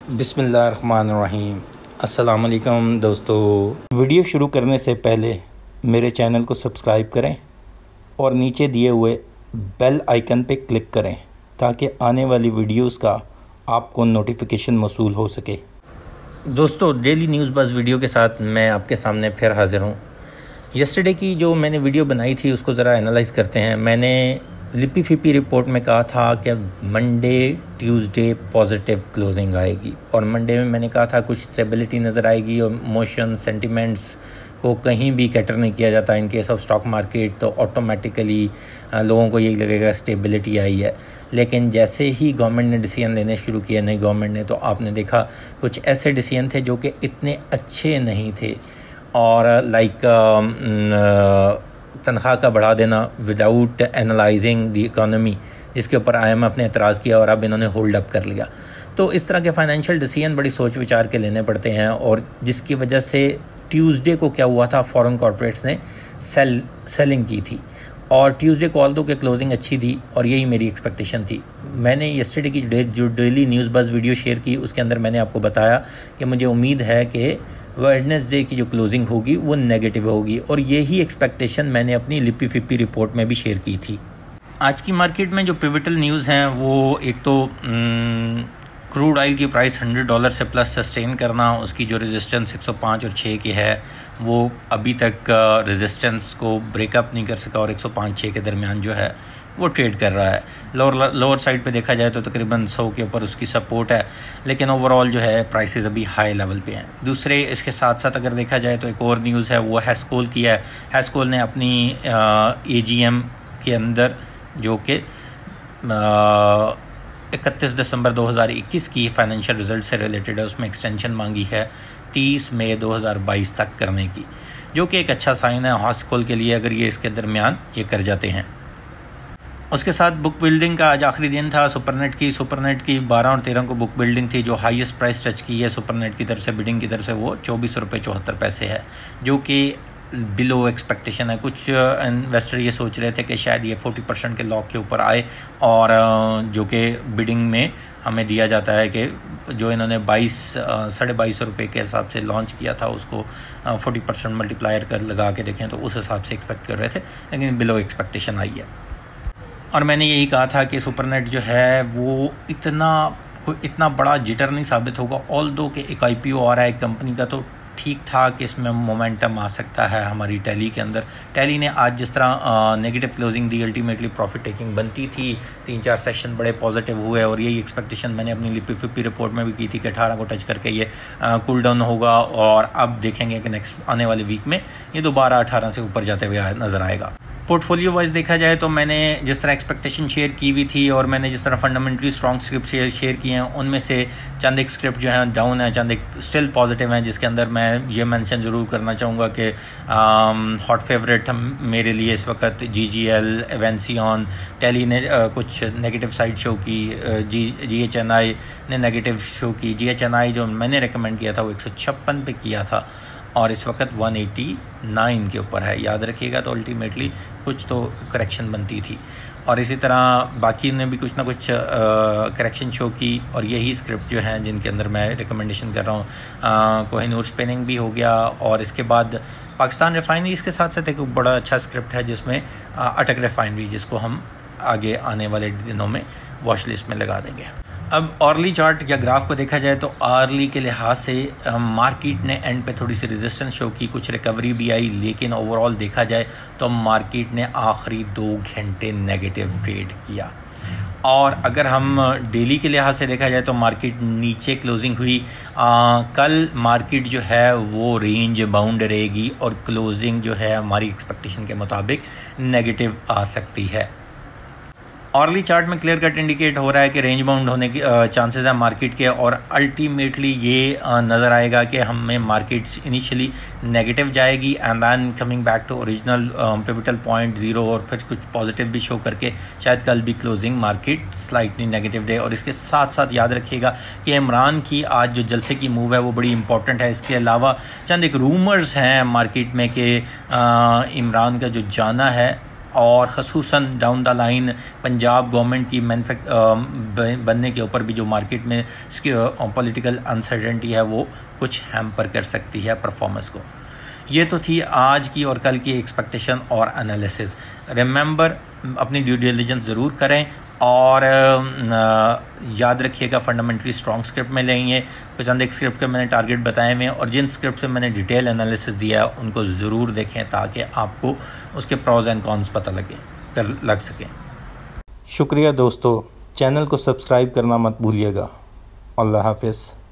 बिस्मिल्लाहिर्रहमानिर्रहीम। अस्सलाम वालेकुम दोस्तों। वीडियो शुरू करने से पहले मेरे चैनल को सब्सक्राइब करें और नीचे दिए हुए बेल आइकन पे क्लिक करें ताकि आने वाली वीडियोस का आपको नोटिफिकेशन मौसूल हो सके। दोस्तों, डेली न्यूज़ बज़ वीडियो के साथ मैं आपके सामने फिर हाज़िर हूँ। यस्टरडे की जो मैंने वीडियो बनाई थी उसको ज़रा एनालाइज़ करते हैं। मैंने लिपि फिपी रिपोर्ट में कहा था कि मंडे ट्यूसडे पॉजिटिव क्लोजिंग आएगी और मंडे में मैंने कहा था कुछ स्टेबिलिटी नज़र आएगी और मोशन सेंटिमेंट्स को कहीं भी कैटर नहीं किया जाता in case of stock market, तो ऑटोमेटिकली लोगों को यही लगेगा स्टेबिलिटी आई है। लेकिन जैसे ही गवर्नमेंट ने डिसीजन लेने शुरू किए, नई गवर्नमेंट ने, तो आपने देखा कुछ ऐसे डिसीजन थे जो कि इतने अच्छे नहीं थे और लाइक तनख्वाह का बढ़ा देना विदाउट एनालाइजिंग द इकोनॉमी, जिसके ऊपर IMF ने एतराज़ किया और अब इन्होंने होल्ड अप कर लिया। तो इस तरह के फाइनेंशियल डिसीजन बड़ी सोच विचार के लेने पड़ते हैं और जिसकी वजह से ट्यूसडे को क्या हुआ था, फॉरेन कॉर्पोरेट्स ने सेलिंग की थी और ट्यूसडे को ऑल्दो के क्लोजिंग अच्छी थी और यही मेरी एक्सपेक्टेशन थी। मैंने यस्टरडे की जो daily news buzz video share की उसके अंदर मैंने आपको बताया कि मुझे उम्मीद है कि वेडनेसडे की जो क्लोजिंग होगी वो नेगेटिव होगी और यही एक्सपेक्टेशन मैंने अपनी लिपि फिपी रिपोर्ट में भी शेयर की थी। आज की मार्केट में जो पिवटल न्यूज़ हैं वो एक तो क्रूड ऑयल की प्राइस $100 से प्लस सस्टेन करना, उसकी जो रेजिस्टेंस 105 और 6 की है वो अभी तक रेजिस्टेंस को ब्रेकअप नहीं कर सका और 105-6 के दरमियान जो है वो ट्रेड कर रहा है। लोअर साइड पे देखा जाए तो तकरीबन 100 के ऊपर उसकी सपोर्ट है, लेकिन ओवरऑल जो है प्राइसेस अभी हाई लेवल पे हैं। दूसरे इसके साथ साथ अगर देखा जाए तो एक और न्यूज़ है वो हैस्कोल की है। हैस्कोल ने अपनी AGM के अंदर जो कि 31 दिसंबर 2021 की फाइनेंशियल रिजल्ट से रिलेटेड है, उसमें एक्सटेंशन मांगी है 30 मई 2022 तक करने की, जो कि एक अच्छा साइन है हैस्कोल के लिए अगर ये इसके दरमियान ये कर जाते हैं। उसके साथ बुक बिल्डिंग का आज आखिरी दिन था सुपरनेट की 12 और 13 को बुक बिल्डिंग थी। जो हाईएस्ट प्राइस टच की है सुपरनेट की तरफ से, बिडिंग की तरफ से, वो ₹24.74 है, जो कि बिलो एक्सपेक्टेशन है। कुछ इन्वेस्टर ये सोच रहे थे कि शायद ये 40% के लॉक के ऊपर आए और जो कि बिडिंग में हमें दिया जाता है कि जो इन्होंने 22.5 रुपये के हिसाब से लॉन्च किया था उसको 40% मल्टीप्लायर कर लगा के देखें तो उस हिसाब से एक्सपेक्ट कर रहे थे, लेकिन बिलो एक्सपेक्टेशन आई है। और मैंने यही कहा था कि सुपरनेट जो है वो इतना बड़ा जिटर नहीं साबित होगा, ऑल्दो कि एक IPO आ रहा है कंपनी का, तो ठीक ठाक इसमें मोमेंटम आ सकता है हमारी टैली के अंदर। टैली ने आज जिस तरह नेगेटिव क्लोजिंग दी, अल्टीमेटली प्रॉफिट टेकिंग बनती थी, 3-4 सेशन बड़े पॉजिटिव हुए और यही एक्सपेक्टेशन मैंने अपनी लिपि फिपी रिपोर्ट में भी की थी कि 18 को टच करके ये कूल डाउन होगा और अब देखेंगे कि नेक्स्ट आने वाले वीक में ये दोबारा 18 से ऊपर जाते हुए नज़र आएगा। पोर्टफोलियो वाइज देखा जाए तो मैंने जिस तरह एक्सपेक्टेशन शेयर की हुई थी और मैंने जिस तरह फंडामेंटली स्ट्रॉन्ग स्क्रिप्ट शेयर किए हैं उनमें से चंद एक स्क्रिप्ट जो हैं डाउन है, चंद एक स्टिल पॉजिटिव हैं, जिसके अंदर मैं ये मेंशन ज़रूर करना चाहूँगा कि हॉट फेवरेट मेरे लिए इस वक्त GGL, एवेंसियन, टैली ने कुछ नेगेटिव साइड शो की, GHNI ने नेगेटिव शो की। GHNI जो मैंने रिकमेंड किया था वो 156 पे किया था और इस वक्त 189 के ऊपर है, याद रखिएगा। तो अल्टीमेटली कुछ तो करेक्शन बनती थी और इसी तरह बाकी ने भी कुछ ना कुछ करेक्शन शो की और यही स्क्रिप्ट जो हैं जिनके अंदर मैं रिकमेंडेशन कर रहा हूँ। कोहिनूर स्पिनिंग भी हो गया और इसके बाद पाकिस्तान रिफाइनरी इसके साथ साथ एक बड़ा अच्छा स्क्रिप्ट है जिसमें अटक रिफाइनरी, जिसको हम आगे आने वाले दिनों में वॉच लिस्ट में लगा देंगे। अब अर्ली चार्ट या ग्राफ को देखा जाए तो अर्ली के लिहाज से मार्केट ने एंड पे थोड़ी सी रेजिस्टेंस शो की, कुछ रिकवरी भी आई, लेकिन ओवरऑल देखा जाए तो मार्केट ने आखिरी 2 घंटे नेगेटिव ट्रेड किया। और अगर हम डेली के लिहाज से देखा जाए तो मार्केट नीचे क्लोजिंग हुई। कल मार्केट जो है वो रेंज बाउंड रहेगी और क्लोजिंग जो है हमारी एक्सपेक्टेशन के मुताबिक नेगेटिव आ सकती है। अर्ली चार्ट में क्लियर कट इंडिकेट हो रहा है कि रेंज बाउंड होने की चांसेस हैं मार्केट के और अल्टीमेटली ये नज़र आएगा कि हमें मार्केट्स इनिशियली नेगेटिव जाएगी and then coming back to original pivotal point 0 और फिर कुछ पॉजिटिव भी शो करके शायद कल भी क्लोजिंग मार्केट स्लाइटली नेगेटिव दे। और इसके साथ साथ याद रखिएगा कि इमरान की आज जो जलसे की मूव है वो बड़ी इंपॉर्टेंट है। इसके अलावा चंद एक रूमर्स हैं मार्केट में कि इमरान का जो जाना है और ख़ुसूसन down the line Punjab government की बनने के ऊपर भी जो मार्केट में पॉलिटिकल अनसर्टेनिटी है वो कुछ हैम्पर कर सकती है परफॉर्मेंस को। ये तो थी आज की और कल की एक्सपेक्टेशन और एनालिसिस। रिमेंबर, अपनी ड्यू डिलिजेंस ज़रूर करें और याद रखिएगा फंडामेंटली स्ट्रॉन्ग स्क्रिप्ट में लेंगे। कुछ अंदर स्क्रिप्ट के मैंने टारगेट बताए हुए हैं और जिन स्क्रिप्ट से मैंने डिटेल एनालिसिस दिया है उनको ज़रूर देखें ताकि आपको उसके प्रोज एंड कॉन्स पता लग सकें। शुक्रिया दोस्तों, चैनल को सब्सक्राइब करना मत भूलिएगा। अल्लाह हाफ़िज़।